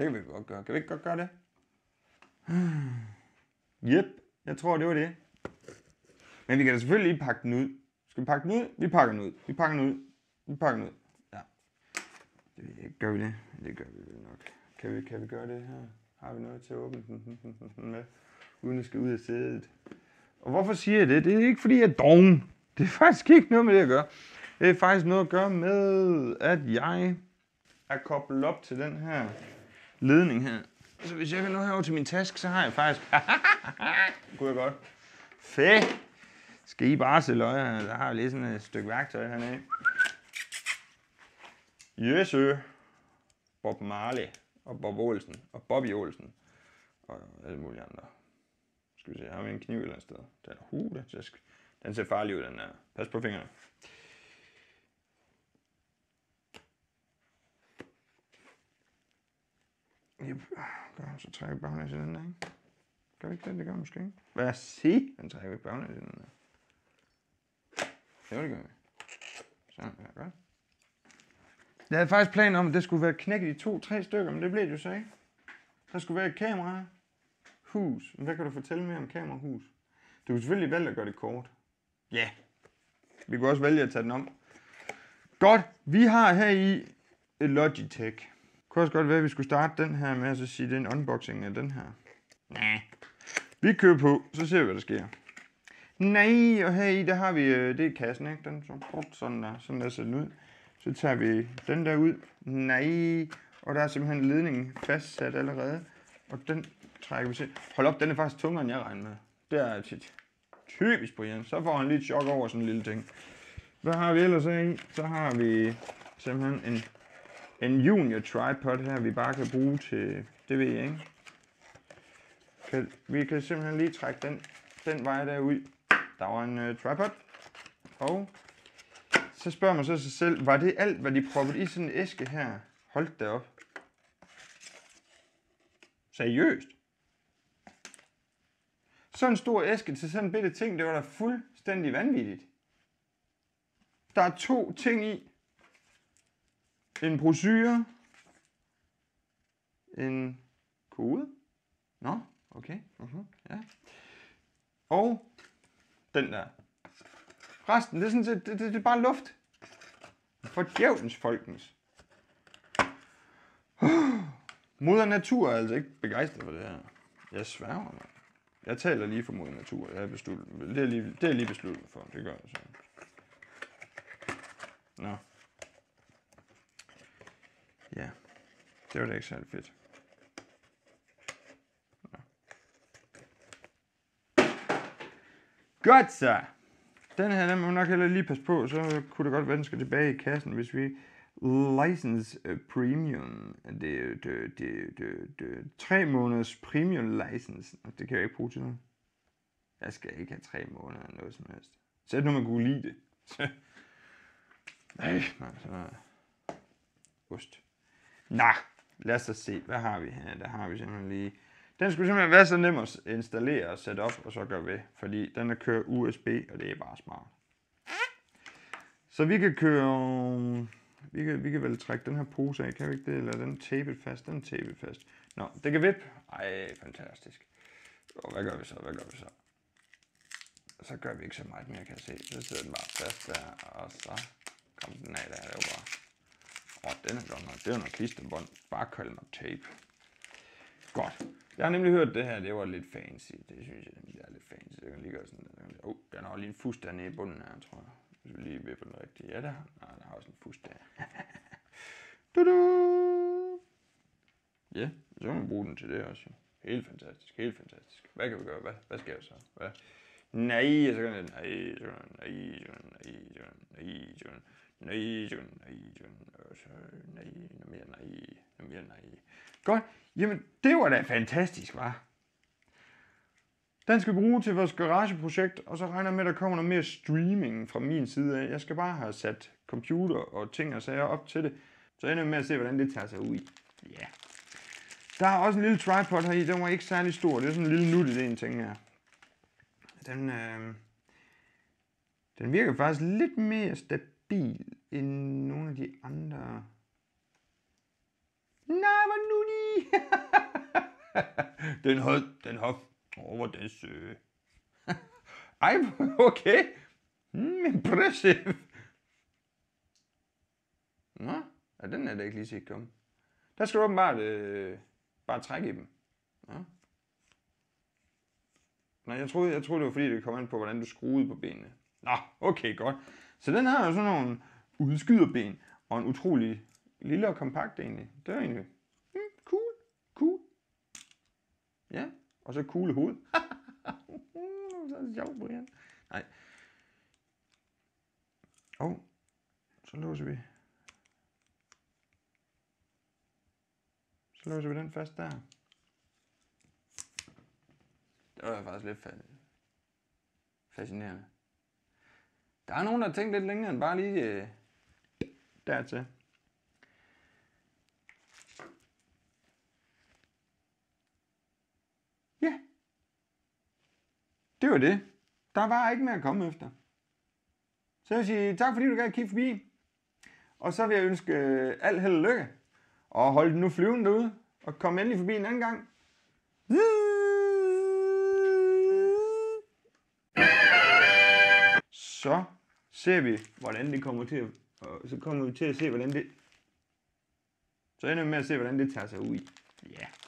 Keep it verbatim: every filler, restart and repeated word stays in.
Det kan vi godt gøre. Kan vi ikke godt gøre det? Jep, jeg tror, det var det. Men vi kan da selvfølgelig lige pakke den ud. Skal vi pakke den ud? Vi pakker den ud. Vi pakker den ud. Vi pakker den ud. Ja. Det, gør vi det? Det gør vi vel nok. Kan vi, kan vi gøre det her? Har vi noget til at åbne den med? Uden at skal ud af sædet. Og hvorfor siger jeg det? Det er ikke fordi, jeg er doven. Det er faktisk ikke noget med det at gøre. Det er faktisk noget at gøre med, at jeg er koblet op til den her ledning her. Så hvis jeg kan nå herover til min taske, så har jeg faktisk... Kunne jeg godt. Fedt. Skal I bare se løg her? Der har jeg lige sådan et stykke værktøj hernede. Yes, sir. Bob Marley og Bob Olsen og Bobby Olsen og alle mulige andre. Skal vi se, har vi en kniv et eller andet sted? Den er uh, den, ser, den ser farlig ud, den der. Pas på fingrene. Yep. Så trækker vi baglæns i den der, ikke? Gør vi ikke det? Det gør vi måske ikke. Hvad jeg siger? Den trækker vi baglæns i den der. Jo, det gør vi. Sådan, ja, godt. Jeg havde faktisk planer om, at det skulle være knækket i to-tre stykker, men det blev det jo så ikke. Der skulle være et kamera her. Hus. Hvad kan du fortælle mere om kamerahus? Du kunne selvfølgelig vælge at gøre det kort. Ja. Yeah. Vi kunne også vælge at tage den om. Godt. Vi har her i et Logitech. Det kunne også godt være, at vi skulle starte den her med at så sige, at det er en unboxing af den her. Nej. Vi kører på, så ser vi, hvad der sker. Nej, og her i, der har vi, det er kassen, ikke? Den så sådan der, sådan der ser den ud. Så tager vi den der ud. Nej, og der er simpelthen ledningen fastsat allerede. Og den trækker vi til. Hold op, den er faktisk tungere, end jeg regner med. Det er tit typisk Brian. Så får han lidt chok over sådan en lille ting. Hvad har vi ellers i? Så har vi simpelthen en, en junior tripod her, vi bare kan bruge til, det ved jeg ikke. Kan, vi kan simpelthen lige trække den, den vej derud. Der var en uh, tripod. Og så spørger man så sig selv, var det alt, hvad de proppede i sådan en æske her? Hold da op. Seriøst? Sådan en stor æske til sådan en bitte ting, det var da fuldstændig vanvittigt. Der er to ting i. En brochure. En kode. Nå, okay. Uh-huh. Ja. Og den der. Resten, det er sådan set, det, det, det er bare luft. For djævlens folkens. Moder Natur er altså ikke begejstret for det her. Jeg sværger mig. Jeg taler lige for Moder Natur. Jeg er besluttet. Det er lige, det er lige besluttet for. Det gør jeg så. Nå. Ja. Det var da ikke særlig fedt. Nå. Godt så. Den her, den må nok heller lige passe på, så kunne det godt være, den skal tilbage i kassen, hvis vi license premium, det det det det det tre måneders premium license, det kan jeg ikke bruge til noget. Jeg skal ikke have tre måneder eller noget som helst. Sæt nu man kunne lide det. Nej, nej, så ost. Nå, lad os da se, hvad har vi her? Der har vi simpelthen lige. Den skulle simpelthen være så nem at installere og sætte op og så gøre ved, fordi den er kører U S B, og det er bare smart. Så vi kan køre, vi kan, vi kan vel trække den her pose af, kan vi ikke det? Eller den tapet fast, den tapet fast. Nå, det kan vippe. Ej, fantastisk. Og hvad gør vi så, hvad gør vi så? Så gør vi ikke så meget mere, kan jeg se. Så sidder den bare fast der, og så kommer den af der, det er jo bare. Åh, den er godt nok, det er jo noget klistebånd. Bare kald mig tape. Godt. Jeg har nemlig hørt det her, det var lidt fancy. Det synes jeg nemlig er lidt fancy. Jeg kan lige gøre sådan. Åh, oh, den har lige en fus dernede i bunden her, tror jeg. Hvis vi lige vipper den rigtigt. Ja, der. Nej, der har også en fus der. Du-du! Ja, så kan man bruge den til det også. Helt fantastisk, helt fantastisk. Hvad kan vi gøre? Hvad, hvad sker der så? Hvad? Nej, så kan den. Nej, så kan den. Nej, så kan den. Nej, så kan den. Nej, så kan den. Nej, så kan den. Nej, så kan den. Nej, noget mere nej. Noget mere nej. Godt. Jamen, det var da fantastisk, hva'? Den skal vi bruge til vores garageprojekt, og så regner jeg med, at der kommer noget mere streaming fra min side af. Jeg skal bare have sat computer og ting og sager op til det. Så ender vi med at se, hvordan det tager sig ud. Ja. Yeah. Der er også en lille tripod her i. Den var ikke særlig stor. Det er sådan en lille nuttet en ting her. Den, øh, den virker faktisk lidt mere stabil end nogle af de andre. Nej, hvor nuttig! den har, den har over det sø. Ej, okay. Mm, impressive. Nå, ja, den er da ikke lige set komme. Der skal du åbenbart øh, bare trække i dem. Ja. Nej, jeg troede, jeg troede, det var fordi, det kom an på, hvordan du skruede på benene. Nå, okay, godt. Så den har jo sådan nogle udskyderben, og en utrolig lille og kompakt egentlig. Det er egentlig hmm, cool, cool. Ja, og så cool hoved. Så er det sjovt, Brian. Nej. Åh, oh, så låser vi. Så låser vi den fast der. Det var faktisk lidt fascinerende. Der er nogen, der har tænkt lidt længere end bare lige øh, dertil. Ja. Det var det. Der var ikke mere at komme efter. Så jeg vil sige tak, fordi du gad kigge forbi. Og så vil jeg ønske øh, alt held og lykke. Og hold den nu flyvende derude. Og kom endelig forbi en anden gang. Så ser vi, hvordan det kommer til at, og så kommer vi til at se, hvordan det, så ender vi med at se, hvordan det tager sig ud. Ja. Yeah.